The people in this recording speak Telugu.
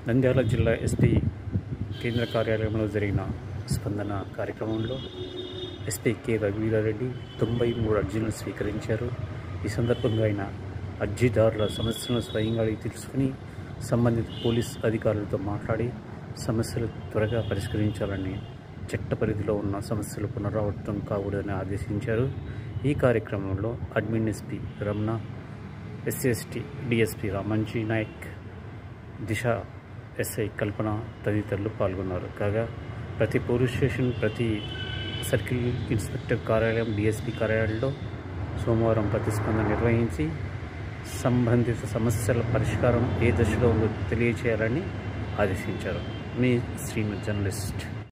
నంద్యాల జిల్లా ఎస్పీ కేంద్ర కార్యాలయంలో జరిగిన స్పందన కార్యక్రమంలో ఎస్పీ కె రఘువీరారెడ్డి 93 అర్జీలను స్వీకరించారు. ఈ సందర్భంగా ఆయన అర్జీదారుల సమస్యలను స్వయంగా అడిగి తెలుసుకుని సంబంధిత పోలీస్ అధికారులతో మాట్లాడి సమస్యలు త్వరగా పరిష్కరించాలని, చట్ట పరిధిలో ఉన్న సమస్యలు పునరావృతం కాకూడదని ఆదేశించారు. ఈ కార్యక్రమంలో admin SP Ramana, SC ST DSP Ramanji Nayak, Disha SI Kalpana తదితరులు పాల్గొన్నారు. కాగా ప్రతి పోలీస్ స్టేషన్, ప్రతి సర్కిల్ ఇన్స్పెక్టర్ కార్యాలయం, డిఎస్పీ కార్యాలయంలో సోమవారం ప్రతిస్పందన నిర్వహించి సంబంధిత సమస్యల పరిష్కారం ఏ దశలో ఉందో తెలియచేయాలని ఆదేశించారు. మీ శ్రీను జర్నలిస్ట్.